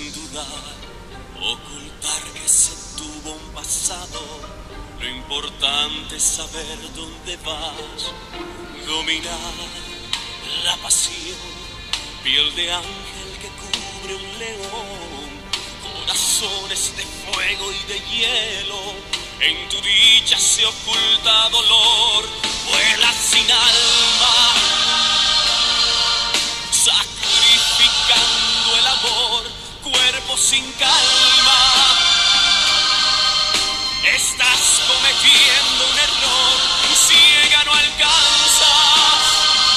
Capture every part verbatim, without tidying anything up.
sin dudar, ocultar que se tuvo un pasado. Lo importante es saber dónde vas, dominar la pasión, piel de ángel que cubre un león, corazones de fuego y de hielo. En tu dicha se oculta dolor, vuela sin alma, sacrificando el amor, cuerpo sin calma. Estás cometiendo un error, ciega no alcanzas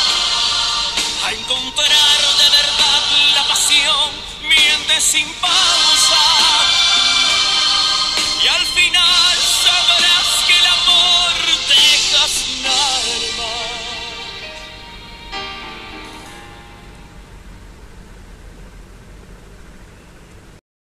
a encontrar de verdad la pasión, mientes sin paz.